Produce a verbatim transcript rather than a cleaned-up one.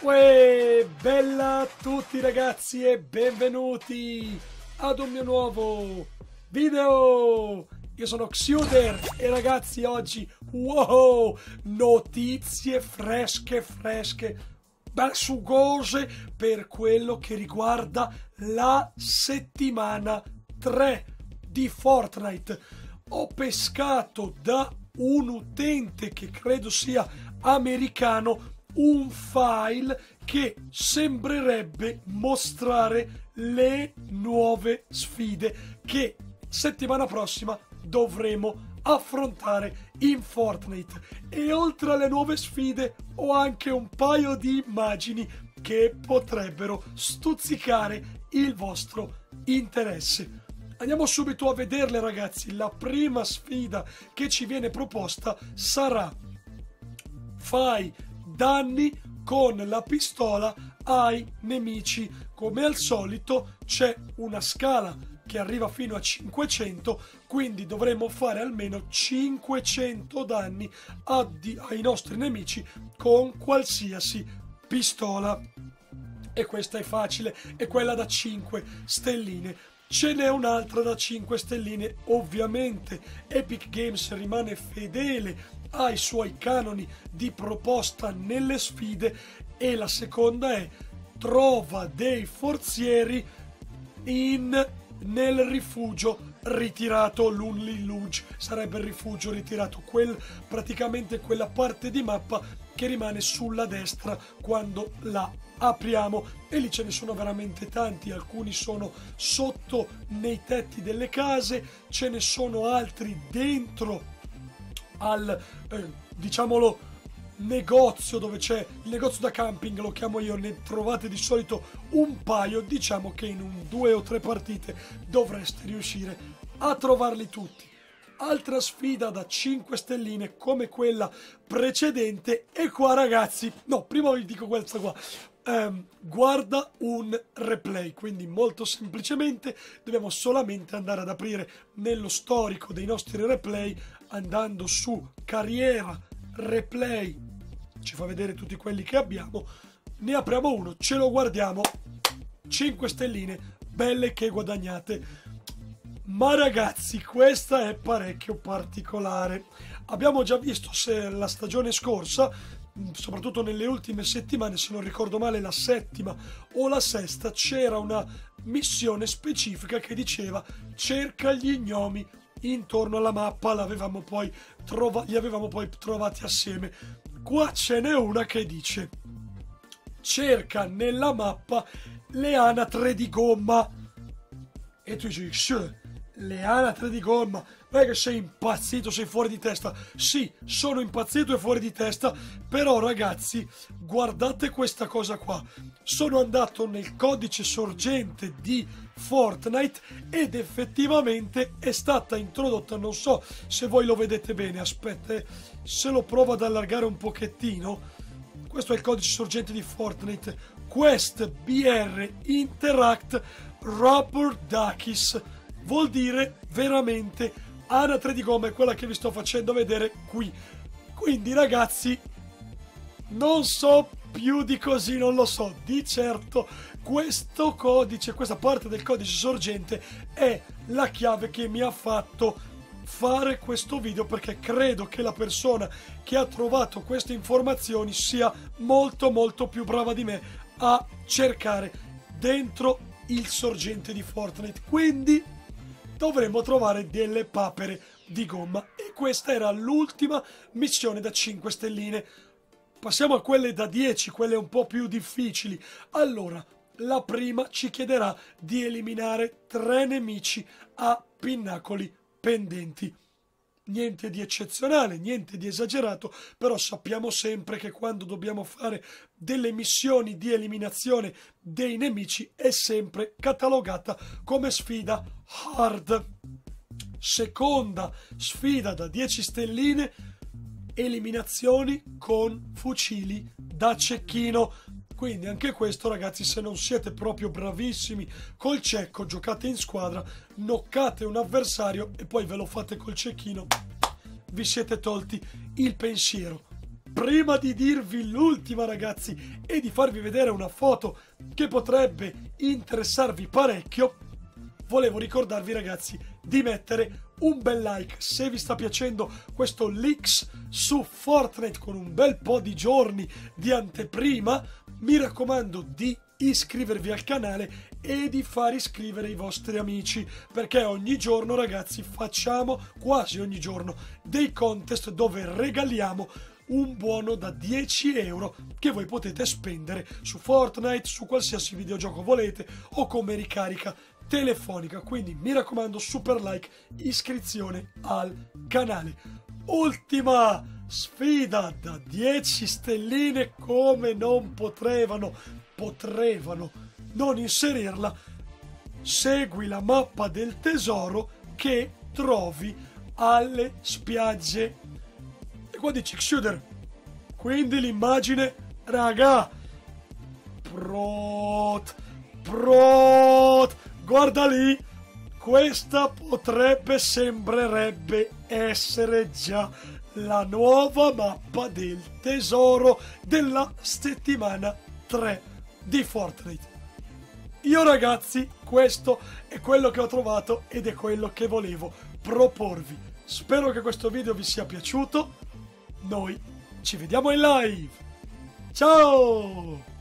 Uè, bella a tutti ragazzi e benvenuti ad un mio nuovo video. Io sono Xuder e ragazzi oggi, wow, notizie fresche fresche, beh, sugose per quello che riguarda la settimana tre di Fortnite. Ho pescato da un utente che credo sia americano un file che sembrerebbe mostrare le nuove sfide che settimana prossima dovremo affrontare in Fortnite. E oltre alle nuove sfide ho anche un paio di immagini che potrebbero stuzzicare il vostro interesse. Andiamo subito a vederle ragazzi. La prima sfida che ci viene proposta sarà: fai danni con la pistola ai nemici. Come al solito c'è una scala che arriva fino a cinquecento, quindi dovremo fare almeno cinquecento danni ai nostri nemici con qualsiasi pistola. E questa è facile, è quella da cinque stelline. Ce n'è un'altra da cinque stelline, ovviamente Epic Games rimane fedele ai suoi canoni di proposta nelle sfide, e la seconda è: trova dei forzieri in, nel rifugio ritirato. L'Unli Luge sarebbe il rifugio ritirato, quel, praticamente quella parte di mappa che rimane sulla destra quando la apriamo, e lì ce ne sono veramente tanti. Alcuni sono sotto nei tetti delle case, ce ne sono altri dentro al eh, diciamolo negozio, dove c'è il negozio da camping, lo chiamo io. Ne trovate di solito un paio. Diciamo che in un due o tre partite dovreste riuscire a trovarli tutti. Altra sfida da cinque stelline come quella precedente, e qua ragazzi, no, prima vi dico questa qua. Um, guarda un replay, quindi molto semplicemente dobbiamo solamente andare ad aprire nello storico dei nostri replay, andando su carriera replay, ci fa vedere tutti quelli che abbiamo, ne apriamo uno, ce lo guardiamo, cinque stelline belle che guadagnate. Ma ragazzi, questa è parecchio particolare. Abbiamo già visto, se la stagione scorsa, soprattutto nelle ultime settimane, se non ricordo male la settima o la sesta, c'era una missione specifica che diceva: cerca gli gnomi intorno alla mappa. L'avevamo poi trova- li avevamo poi trovati assieme. Qua ce n'è una che dice: cerca nella mappa le anatre di gomma. E tu dici: le anatre di gomma, non è che sei impazzito, sei fuori di testa? Sì, sono impazzito e fuori di testa, però ragazzi, guardate questa cosa qua. Sono andato nel codice sorgente di Fortnite ed effettivamente è stata introdotta, non so se voi lo vedete bene, aspetta, se lo provo ad allargare un pochettino. Questo è il codice sorgente di Fortnite: Quest B R Interact Rubber Duckies. Vuol dire veramente anatre di gomma, è quella che vi sto facendo vedere qui. Quindi ragazzi, non so più di così, non lo so. Di certo questo codice, questa parte del codice sorgente è la chiave che mi ha fatto fare questo video, perché credo che la persona che ha trovato queste informazioni sia molto molto più brava di me a cercare dentro il sorgente di Fortnite. Quindi dovremmo trovare delle papere di gomma, e questa era l'ultima missione da cinque stelline. Passiamo a quelle da dieci, quelle un po' più difficili. Allora, la prima ci chiederà di eliminare tre nemici a pinnacoli pendenti. Niente di eccezionale, niente di esagerato, però sappiamo sempre che quando dobbiamo fare delle missioni di eliminazione dei nemici è sempre catalogata come sfida hard. Seconda sfida da dieci stelline: eliminazioni con fucili da cecchino. Quindi anche questo ragazzi, se non siete proprio bravissimi col cecco, giocate in squadra, noccate un avversario e poi ve lo fate col cecchino, vi siete tolti il pensiero. prima di dirvi l'ultima, ragazzi, e di farvi vedere una foto che potrebbe interessarvi parecchio, volevo ricordarvi, ragazzi, di mettere un bel like se vi sta piacendo questo leaks su Fortnite con un bel po' di giorni di anteprima. Mi raccomando di iscrivervi al canale e di far iscrivere i vostri amici, perché ogni giorno, ragazzi, facciamo quasi ogni giorno dei contest dove regaliamo un buono da dieci euro che voi potete spendere su Fortnite, su qualsiasi videogioco volete o come ricarica telefonica. Quindi mi raccomando, super like, iscrizione al canale. Ultima sfida da dieci stelline, come non potrevano potrevano non inserirla. Segui la mappa del tesoro che trovi alle spiagge. E qua dici Xuder, quindi l'immagine, raga, prot prot guarda lì, questa potrebbe, sembrerebbe essere già la nuova mappa del tesoro della settimana tre di Fortnite. Io, ragazzi, questo è quello che ho trovato ed è quello che volevo proporvi. Spero che questo video vi sia piaciuto. Noi ci vediamo in live. Ciao!